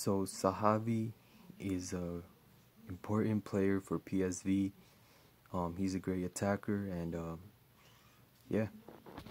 So Zahavi is a important player for PSV. He's a great attacker, and yeah.